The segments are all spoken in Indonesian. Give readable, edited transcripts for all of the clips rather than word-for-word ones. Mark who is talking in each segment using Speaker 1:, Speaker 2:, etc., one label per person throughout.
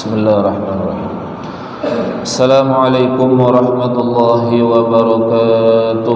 Speaker 1: Bismillahirrahmanirrahim. Assalamualaikum warahmatullahi wabarakatuh.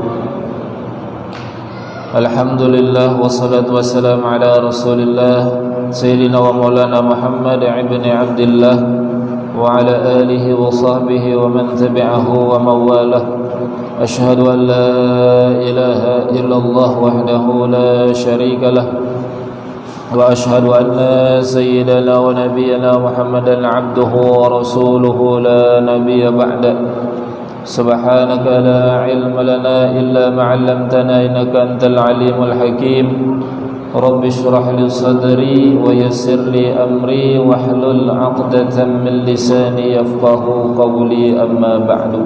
Speaker 1: Alhamdulillah wassalatu wassalamu ala Rasulillah Sayyidina wa maulana Muhammad ibn Abdillah wa ala alihi wa sahbihi wa man tabi'ahu wa mawalah. Ashhadu an la ilaha illallah wahdahu la syarika lah wa ashhadu anna sayyidana wa nabiyyana Muhammadan abduhu wa rasuluhu la nabiyya ba'da. Subhanaka la ilma lana illa ma 'allamtana innaka antal alimul hakim. Rabbi shrah li sadri wa yassir li amri wahlul 'uqdatam min lisani yafqahu qawli, amma ba'du.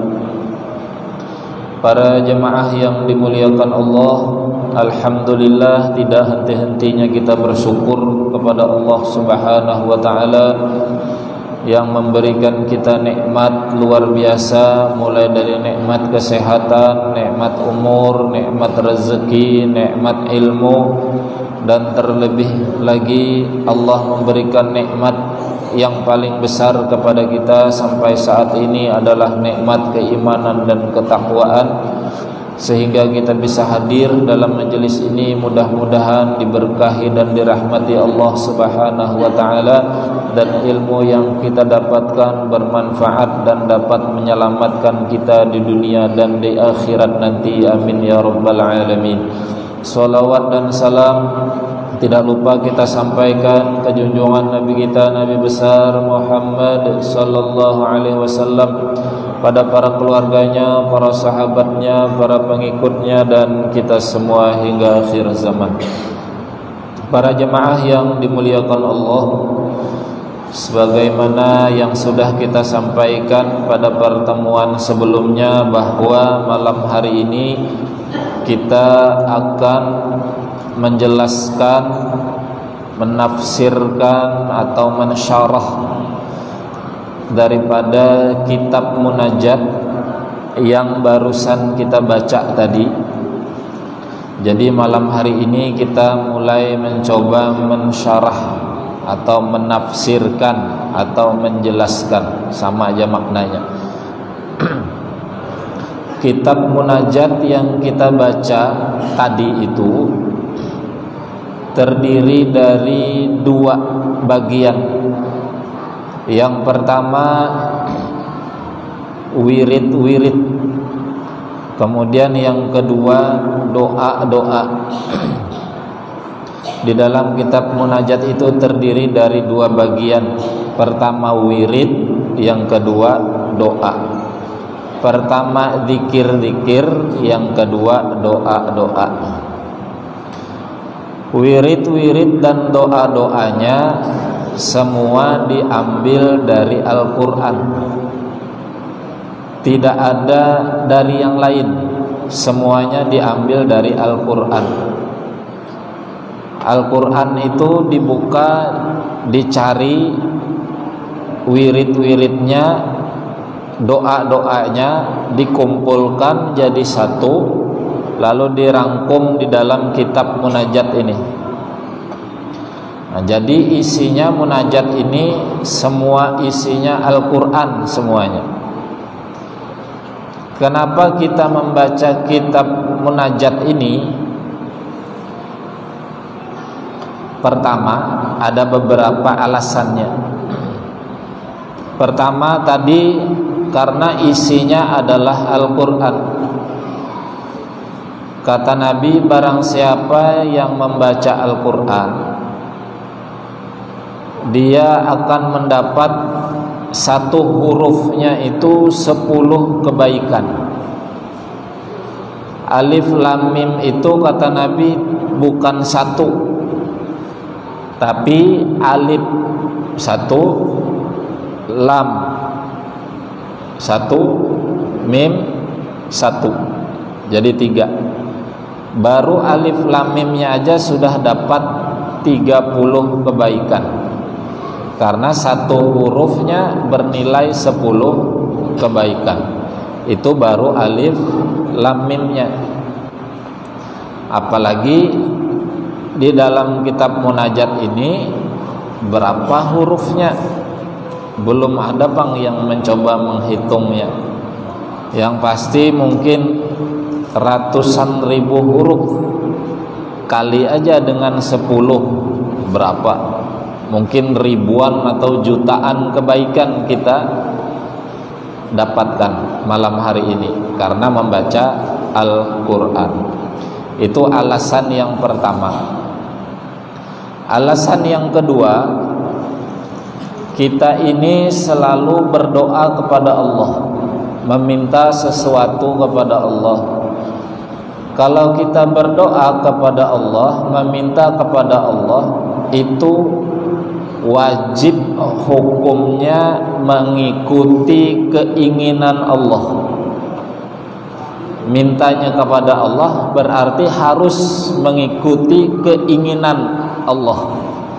Speaker 1: Para jemaah yang dimuliakan Allah, alhamdulillah tidak henti-hentinya kita bersyukur kepada Allah Subhanahu wa taala yang memberikan kita nikmat luar biasa, mulai dari nikmat kesehatan, nikmat umur, nikmat rezeki, nikmat ilmu, dan terlebih lagi Allah memberikan nikmat yang paling besar kepada kita sampai saat ini adalah nikmat keimanan dan ketakwaan, sehingga kita bisa hadir dalam majelis ini. Mudah-mudahan diberkahi dan dirahmati Allah Subhanahu wa taala, dan ilmu yang kita dapatkan bermanfaat dan dapat menyelamatkan kita di dunia dan di akhirat nanti. Amin ya rabbal alamin. Salawat dan salam tidak lupa kita sampaikan ke junjungan Nabi kita, Nabi besar Muhammad sallallahu alaihi wasallam, pada para keluarganya, para sahabatnya, para pengikutnya, dan kita semua hingga akhir zaman. Para jemaah yang dimuliakan Allah, sebagaimana yang sudah kita sampaikan pada pertemuan sebelumnya, bahwa malam hari ini kita akan menjelaskan, menafsirkan atau mensyarah daripada kitab munajat yang barusan kita baca tadi. Jadi malam hari ini kita mulai mencoba mensyarah atau menafsirkan atau menjelaskan, sama aja maknanya. Kitab munajat yang kita baca tadi itu terdiri dari dua bagian. Yang pertama wirid-wirid, kemudian yang kedua doa-doa. Di dalam kitab munajat itu terdiri dari dua bagian. Pertama wirid, yang kedua doa. Pertama zikir-zikir, yang kedua doa-doa. Wirid-wirid dan doa-doanya semua diambil dari Al-Quran, tidak ada dari yang lain, semuanya diambil dari Al-Quran. Al-Quran itu dibuka, dicari wirid-wiridnya, doa-doanya dikumpulkan jadi satu, lalu dirangkum di dalam kitab munajat ini. Nah, jadi isinya munajat ini semua isinya Al-Quran semuanya. Kenapa kita membaca kitab munajat ini? Pertama, ada beberapa alasannya. Pertama tadi, karena isinya adalah Al-Quran. Kata Nabi, barang siapa yang membaca Al-Quran, dia akan mendapat satu hurufnya itu 10 kebaikan. Alif lam mim itu kata Nabi bukan satu, tapi alif satu, lam satu, mim satu, jadi 3. Baru alif lam mimnya aja sudah dapat 30 kebaikan, karena satu hurufnya bernilai 10 kebaikan. Itu baru alif lam mimnya. Apalagi di dalam kitab munajat ini berapa hurufnya? belum ada bang yang mencoba menghitungnya. Yang pasti mungkin ratusan ribu huruf, kali aja dengan 10 berapa, mungkin ribuan atau jutaan kebaikan kita dapatkan malam hari ini karena membaca Al-Quran. Itu alasan yang pertama. Alasan yang kedua, kita ini selalu berdoa kepada Allah, meminta sesuatu kepada Allah. Kalau kita berdoa kepada Allah, meminta kepada Allah, itu wajib hukumnya mengikuti keinginan Allah. Mintanya kepada Allah berarti harus mengikuti keinginan Allah.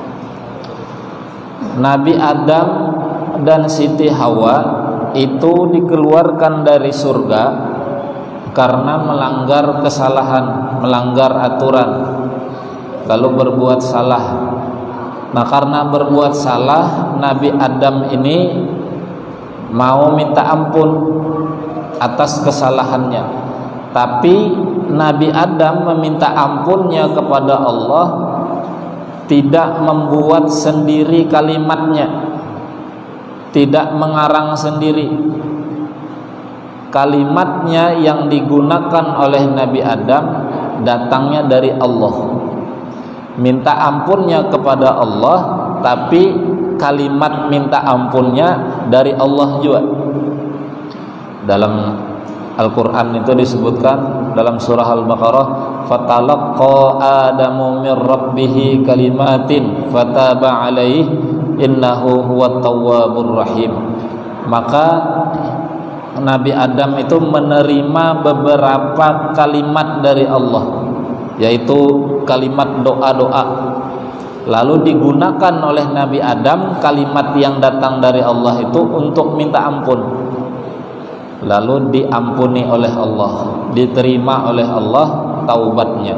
Speaker 1: Nabi Adam dan Siti Hawa itu dikeluarkan dari surga karena melanggar kesalahan, melanggar aturan, lalu berbuat salah. Nah, karena berbuat salah, Nabi Adam ini mau minta ampun atas kesalahannya. Tapi Nabi Adam meminta ampunnya kepada Allah tidak membuat sendiri kalimatnya, tidak mengarang sendiri. Kalimatnya yang digunakan oleh Nabi Adam datangnya dari Allah. Minta ampunnya kepada Allah, tapi kalimat minta ampunnya dari Allah juga. Dalam Al-Quran itu disebutkan dalam surah Al-Baqarah, fatalaqqa Adamu min rabbih kalimatin fataba alaihi innahu huwat tawwabur rahim. Maka Nabi Adam itu menerima beberapa kalimat dari Allah, yaitu kalimat doa-doa. Lalu digunakan oleh Nabi Adam kalimat yang datang dari Allah itu untuk minta ampun. Lalu diampuni oleh Allah, diterima oleh Allah taubatnya.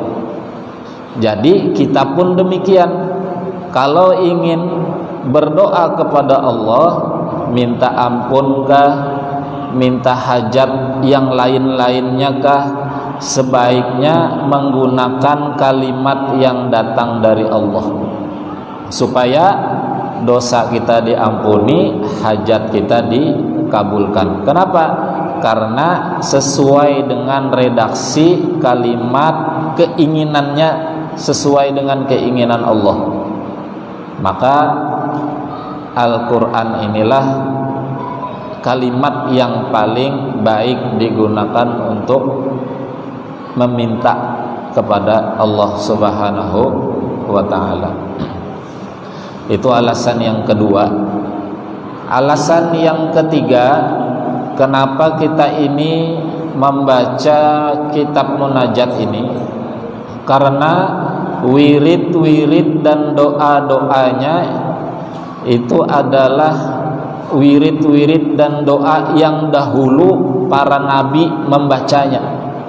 Speaker 1: Jadi kita pun demikian. Kalau ingin berdoa kepada Allah, minta ampunkah, minta hajat yang lain-lainnya kah, sebaiknya menggunakan kalimat yang datang dari Allah, supaya dosa kita diampuni, hajat kita dikabulkan. Kenapa? Karena sesuai dengan redaksi kalimat, keinginannya sesuai dengan keinginan Allah. Maka Al-Quran inilah kalimat yang paling baik digunakan untuk meminta kepada Allah Subhanahu wa ta'ala. Itu alasan yang kedua. Alasan yang ketiga, kenapa kita ini membaca kitab munajat ini? Karena wirid-wirid dan doa-doanya itu adalah wirid-wirid dan doa yang dahulu para nabi membacanya.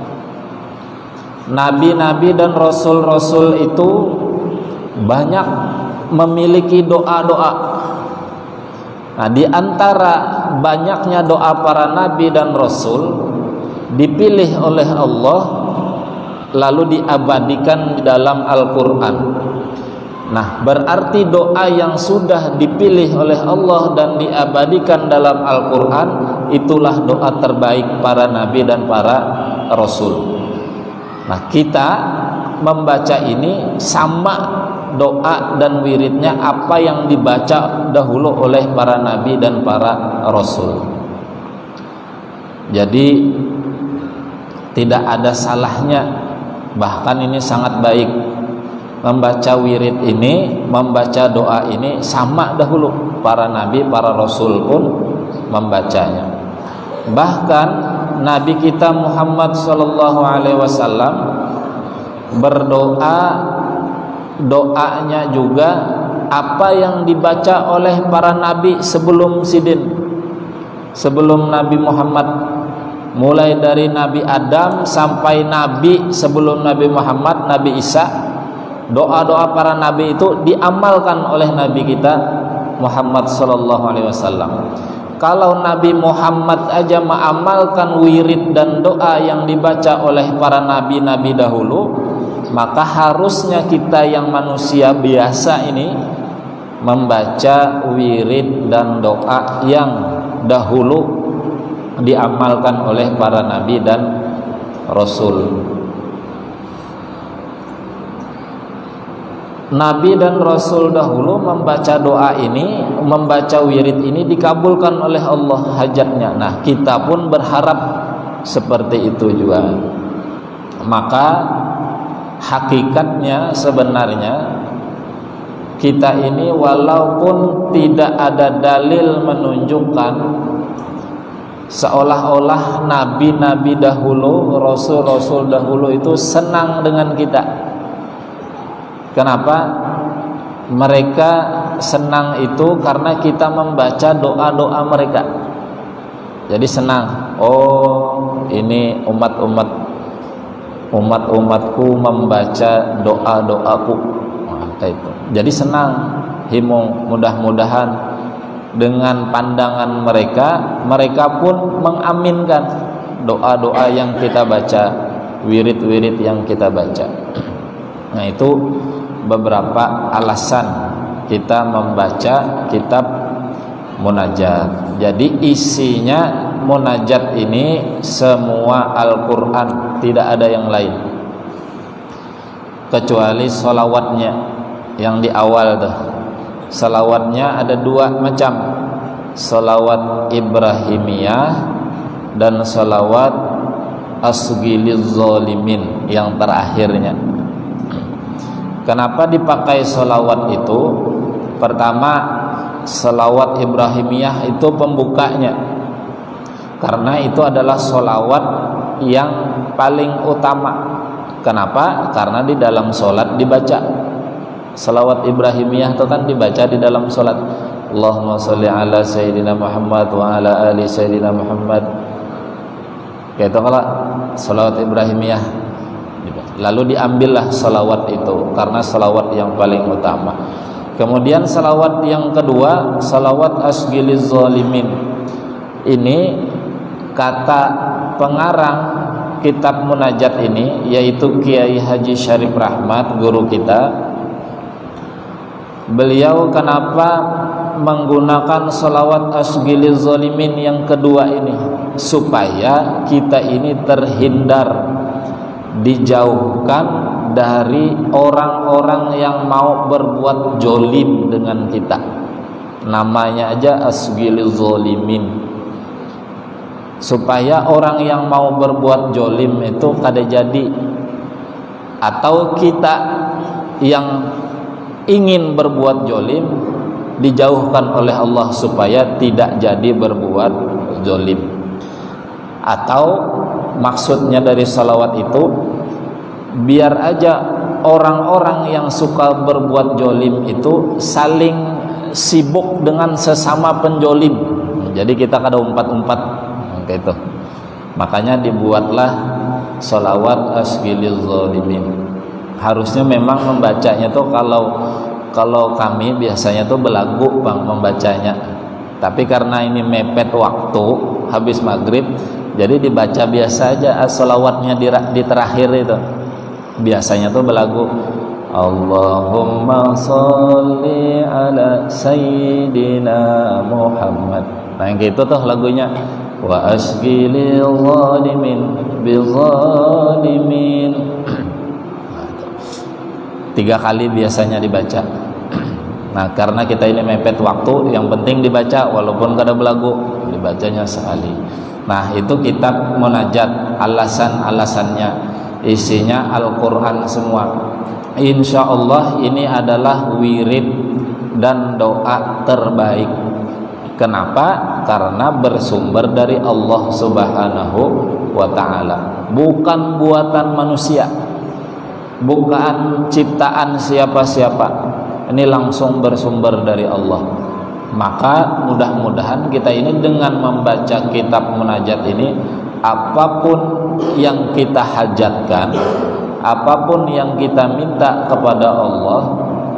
Speaker 1: Nabi-nabi dan rasul-rasul itu banyak memiliki doa-doa. Nah, di antara banyaknya doa para nabi dan rasul dipilih oleh Allah lalu diabadikan di dalam Al-Quran. Nah, berarti doa yang sudah dipilih oleh Allah dan diabadikan dalam Al-Quran itulah doa terbaik para nabi dan para rasul. Nah, kita membaca ini sama doa dan wiridnya apa yang dibaca dahulu oleh para nabi dan para rasul. Jadi tidak ada salahnya, bahkan ini sangat baik membaca wirid ini, membaca doa ini sama dahulu para nabi, para rasul pun membacanya. Bahkan Nabi kita Muhammad SAW berdoa, doanya juga apa yang dibaca oleh para nabi sebelum sidin, sebelum Nabi Muhammad, mulai dari Nabi Adam sampai Nabi sebelum Nabi Muhammad, Nabi Isa. Doa-doa para nabi itu diamalkan oleh nabi kita Muhammad sallallahu alaihi wasallam. Kalau Nabi Muhammad aja mengamalkan wirid dan doa yang dibaca oleh para nabi-nabi dahulu, maka harusnya kita yang manusia biasa ini membaca wirid dan doa yang dahulu diamalkan oleh para nabi dan rasul. Nabi dan Rasul dahulu membaca doa ini, membaca wirid ini dikabulkan oleh Allah hajatnya. Nah, kita pun berharap seperti itu juga. Maka hakikatnya sebenarnya kita ini walaupun tidak ada dalil menunjukkan seolah-olah nabi-nabi dahulu, rasul-rasul dahulu itu senang dengan kita. Kenapa? Mereka senang itu karena kita membaca doa-doa mereka. Jadi senang. Oh, ini umat-umatku membaca doa-doaku. Nah, kayak itu. Jadi senang, himung, mudah-mudahan dengan pandangan mereka, mereka pun mengaminkan doa-doa yang kita baca, wirid-wirid yang kita baca. Nah, itu beberapa alasan kita membaca kitab munajat. Jadi isinya munajat ini semua Al-Quran, tidak ada yang lain kecuali sholawatnya yang di awal tuh. Sholawatnya ada dua macam, sholawat Ibrahimiyah dan sholawat asghiliz zalimin yang terakhirnya. Kenapa dipakai sholawat itu? Pertama, sholawat Ibrahimiyah itu pembukanya, karena itu adalah sholawat yang paling utama. Kenapa? Karena di dalam sholat dibaca. Sholawat Ibrahimiyah itu kan dibaca di dalam sholat. Allahumma sholli ala Sayyidina Muhammad wa ala ali Sayyidina Muhammad. Itu kalau sholawat Ibrahimiyah. Lalu diambillah salawat itu karena salawat yang paling utama. Kemudian salawat yang kedua, salawat asghiliz zalimin. Ini kata pengarang kitab munajat ini, yaitu Kiai Haji Syarif Rahmat, guru kita. Beliau kenapa menggunakan salawat asghiliz zalimin yang kedua ini? Supaya kita ini terhindar, dijauhkan dari orang-orang yang mau berbuat jolim dengan kita. Namanya aja asghiliz zalimin, supaya orang yang mau berbuat jolim itu kada jadi, atau kita yang ingin berbuat jolim dijauhkan oleh Allah supaya tidak jadi berbuat jolim. Atau maksudnya dari salawat itu, biar aja orang-orang yang suka berbuat jolim itu saling sibuk dengan sesama penjolim. Jadi kita kada umpat-umpat kayak itu. Makanya dibuatlah salawat asghiliz zalimin. Harusnya memang membacanya tuh kalau kami biasanya tuh belagu Bang membacanya. Tapi karena ini mepet waktu habis maghrib, jadi dibaca biasa aja as-salawatnya di terakhir itu. Biasanya tuh belagu Allahumma sholli ala Sayyidina Muhammad. Nah yang gitu tuh lagunya. Wa asghilil zalimin bizalimin. 3 kali biasanya dibaca. Nah karena kita ini mepet waktu, yang penting dibaca walaupun kada belagu, dibacanya sekali. Nah itu kitab munajat, alasan-alasannya, isinya Al-Quran semua. Insya Allah ini adalah wirid dan doa terbaik. Kenapa? Karena bersumber dari Allah Subhanahu wa ta'ala, bukan buatan manusia, bukan ciptaan siapa-siapa. Ini langsung bersumber dari Allah. Maka mudah-mudahan kita ini dengan membaca kitab munajat ini, apapun yang kita hajatkan, apapun yang kita minta kepada Allah,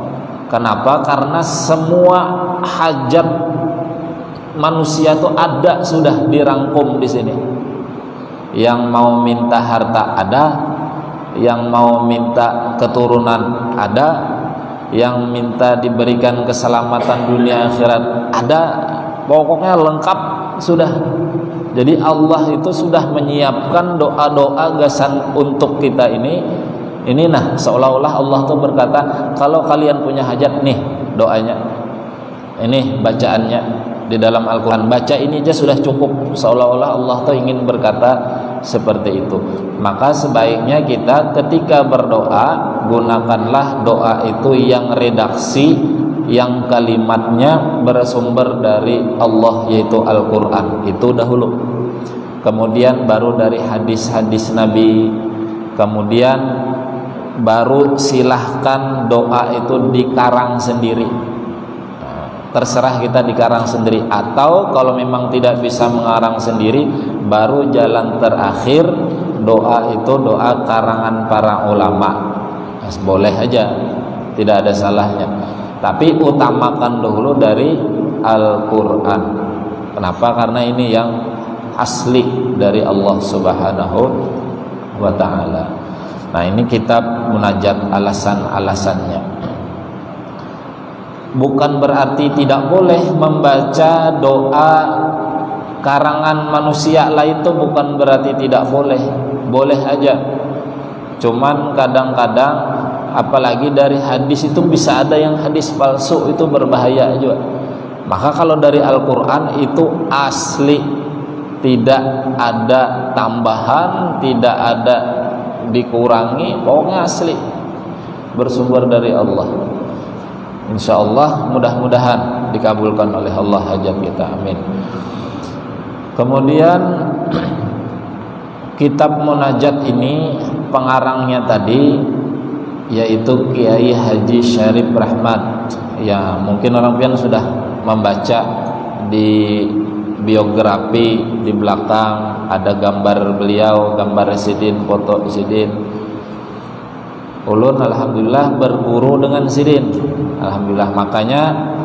Speaker 1: Kenapa? Karena semua hajat manusia itu ada, sudah dirangkum di sini. Yang mau minta harta ada, yang mau minta keturunan ada, yang minta diberikan keselamatan dunia akhirat ada, pokoknya lengkap sudah. Jadi Allah itu sudah menyiapkan doa-doa gasan untuk kita ini. Nah, seolah-olah Allah tuh berkata, kalau kalian punya hajat nih doanya, ini bacaannya di dalam Al-Quran, baca ini aja sudah cukup. Seolah-olah Allah tuh ingin berkata seperti itu. Maka sebaiknya kita ketika berdoa, gunakanlah doa itu yang redaksi, yang kalimatnya bersumber dari Allah, yaitu Al-Quran. Itu dahulu. Kemudian baru dari hadis-hadis Nabi. Kemudian baru silahkan doa itu dikarang sendiri. Terserah kita dikarang sendiri, atau kalau memang tidak bisa mengarang sendiri, baru jalan terakhir doa itu doa karangan para ulama. Boleh aja, tidak ada salahnya. Tapi utamakan dulu dari Al-Quran. Kenapa? Karena ini yang asli dari Allah Subhanahu wa ta'ala. Nah, ini kitab munajat, alasan-alasannya. Bukan berarti tidak boleh membaca doa karangan manusia lain, itu bukan berarti tidak boleh. Boleh aja. Cuman kadang-kadang apalagi dari hadis itu bisa ada yang hadis palsu, itu berbahaya juga. Maka kalau dari Al-Quran itu asli, tidak ada tambahan, tidak ada dikurangi, pokoknya asli, bersumber dari Allah. InsyaAllah mudah-mudahan dikabulkan oleh Allah hajat kita, amin. Kemudian kitab munajat ini pengarangnya tadi yaitu Kiai Haji Syarif Rahmat. Ya, mungkin orang pian sudah membaca di biografi, di belakang ada gambar beliau, gambar Sidin, foto Sidin. Ulun alhamdulillah berguru dengan Sidin, alhamdulillah. Makanya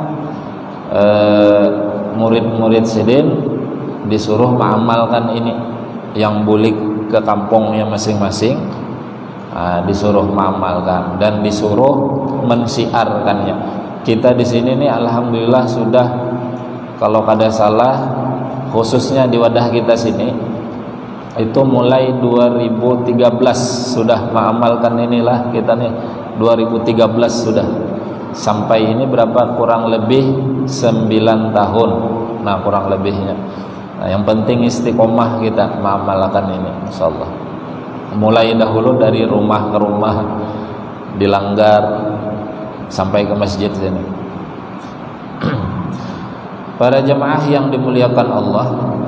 Speaker 1: murid-murid Sidin disuruh mengamalkan ini, yang bulik ke kampungnya masing-masing, disuruh mengamalkan dan disuruh mensiarkannya. Kita di sini nih alhamdulillah sudah, kalau kada salah khususnya di wadah kita sini itu mulai 2013 sudah mengamalkan inilah kita nih. 2013 sudah sampai ini berapa, kurang lebih 9 tahun. Nah, kurang lebihnya. Nah, yang penting istiqomah kita mengamalkan ini, insyaallah. Mulai dahulu dari rumah ke rumah, dilanggar sampai ke masjid sini. Para jemaah yang dimuliakan Allah,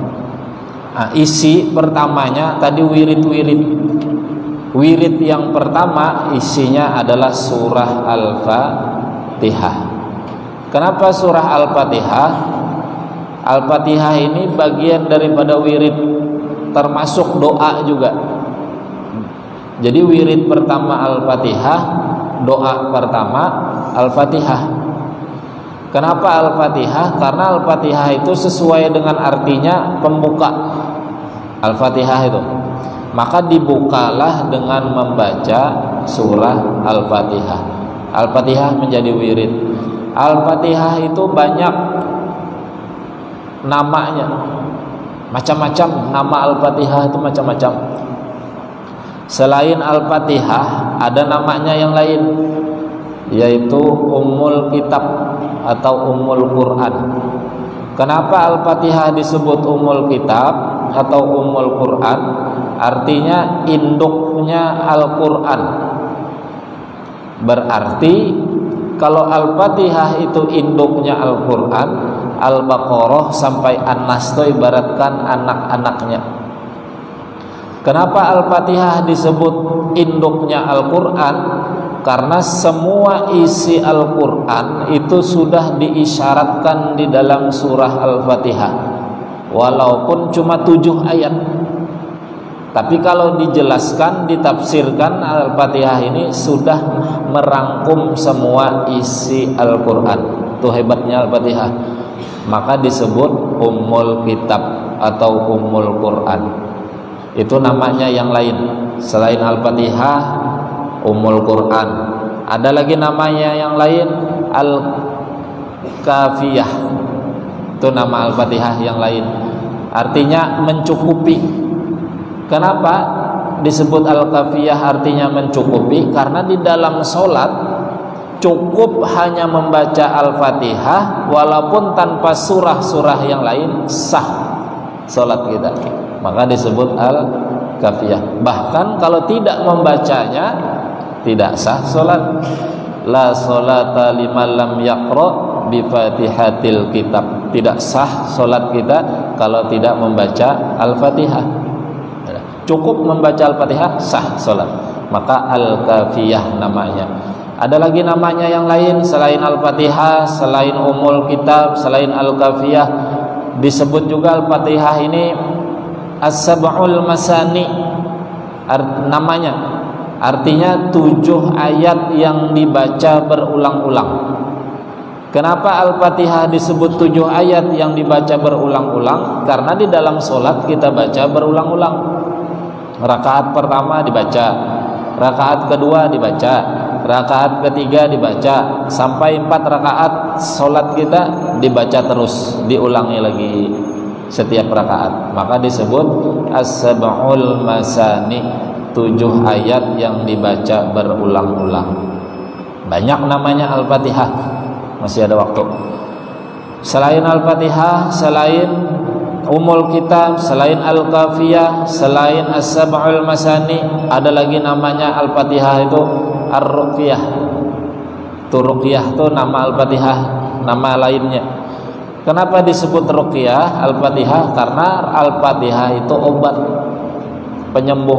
Speaker 1: isi pertamanya tadi wirid-wirid. Wirid yang pertama isinya adalah surah Al-Fatihah. Kenapa surah Al-Fatihah? Al-Fatihah ini bagian daripada wirid, termasuk doa juga. Jadi wirid pertama Al-Fatihah, doa pertama Al-Fatihah. Kenapa Al-Fatihah? Karena Al-Fatihah itu sesuai dengan artinya pembuka. Al-Fatihah itu, maka dibukalah dengan membaca surah Al-Fatihah. Al-Fatihah menjadi wirid. Al-Fatihah itu banyak namanya, macam-macam. Nama Al-Fatihah itu macam-macam. Selain Al-Fatihah ada namanya yang lain, yaitu Ummul Kitab atau Ummul Quran. Kenapa Al-Fatihah disebut Ummul Kitab atau Ummul Quran? Artinya induknya Al-Quran. Berarti kalau Al-Fatihah itu induknya Al-Quran, Al-Baqarah sampai An-Nas itu ibaratkan anak-anaknya. Kenapa Al-Fatihah disebut induknya Al-Quran? Karena semua isi Al-Quran itu sudah diisyaratkan di dalam surah Al-Fatihah, walaupun cuma 7 ayat. Tapi kalau dijelaskan, ditafsirkan, Al-Fatihah ini sudah merangkum semua isi Al-Quran. Itu hebatnya Al-Fatihah. Maka disebut Ummul Kitab atau Ummul Quran. Itu namanya yang lain. Selain Al-Fatihah, Ummul Quran. Ada lagi namanya yang lain, Al-Kafiyah. Itu nama Al-Fatihah yang lain. Artinya mencukupi. Kenapa disebut Al-Kafiyah artinya mencukupi? Karena di dalam sholat cukup hanya membaca Al-Fatihah, walaupun tanpa surah-surah yang lain sah sholat kita. Maka disebut Al-Kafiyah. Bahkan kalau tidak membacanya tidak sah sholat. La sholata liman lam yaqra bi fatihatil kitab. Tidak sah sholat kita kalau tidak membaca Al-Fatihah. Cukup membaca Al-Fatihah sah sholat. Maka Al-Kafiyah namanya. Ada lagi namanya yang lain selain Al-Fatihah, selain Ummul Kitab, selain Al-Kafiyah. Disebut juga Al-Fatihah ini As-Sab'ul Masani namanya. Artinya 7 ayat yang dibaca berulang-ulang. Kenapa Al-Fatihah disebut 7 ayat yang dibaca berulang-ulang? Karena di dalam sholat kita baca berulang-ulang. Rakaat pertama dibaca, rakaat kedua dibaca, rakaat ketiga dibaca, sampai 4 rakaat sholat kita dibaca terus, diulangi lagi setiap rakaat. Maka disebut As-Sab'ul Masani, 7 ayat yang dibaca berulang-ulang. Banyak namanya Al-Fatihah. Masih ada waktu. Selain Al-Fatihah, selain Ummul Kitab, selain Al-Kafiyah, selain As-Sab'ul Masani, ada lagi namanya Al-Fatihah itu Ar-Ruqyah. Itu Ruqyah itu nama Al-Fatihah, nama lainnya. Kenapa disebut Ruqyah Al-Fatihah? Karena Al-Fatihah itu obat penyembuh.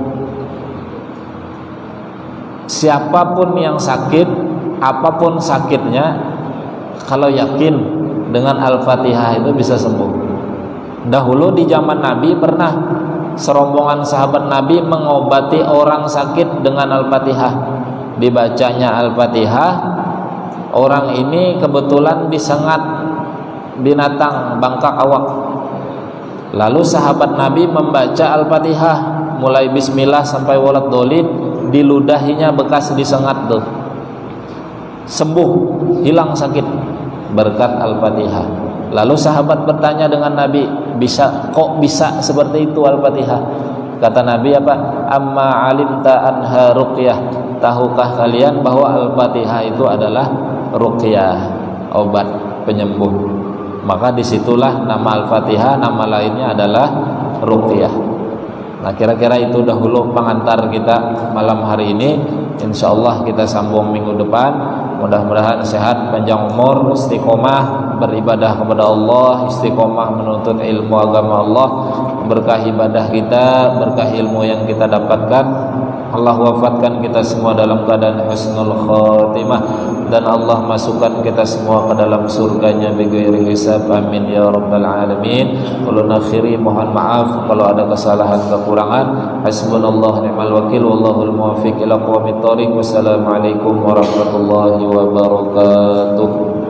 Speaker 1: Siapapun yang sakit, apapun sakitnya, kalau yakin dengan Al-Fatihah itu bisa sembuh. Dahulu di zaman Nabi pernah serombongan sahabat Nabi mengobati orang sakit dengan Al-Fatihah. Dibacanya Al-Fatihah, orang ini kebetulan disengat binatang bangkak awak. Lalu sahabat Nabi membaca Al-Fatihah mulai bismillah sampai walad dolin, di ludahinya bekas disengat tuh. Sembuh, hilang sakit berkat Al-Fatihah. Lalu sahabat bertanya dengan Nabi, kok bisa seperti itu Al-Fatihah? Kata Nabi apa? Amma alimta anha ruqyah. Tahukah kalian bahwa Al-Fatihah itu adalah ruqyah, obat penyembuh. Maka disitulah nama Al-Fatihah, nama lainnya adalah ruqyah. Nah, kira-kira itu dahulu pengantar kita malam hari ini. Insyaallah kita sambung minggu depan. Mudah-mudahan sehat, panjang umur, istiqomah beribadah kepada Allah, istiqomah menuntut ilmu agama Allah, berkah ibadah kita, berkah ilmu yang kita dapatkan. Allah wafatkan kita semua dalam keadaan husnul khatimah, dan Allah masukkan kita semua ke dalam surganya bighairi hisab. Amin ya rabbal alamin. Ulun akhiri mohon maaf kalau ada kesalahan kekurangan. Hasbunallah ni'mal wakil, wallahul muwaffiq ila aqwamit thoriq. Wassalamualaikum warahmatullahi wabarakatuh.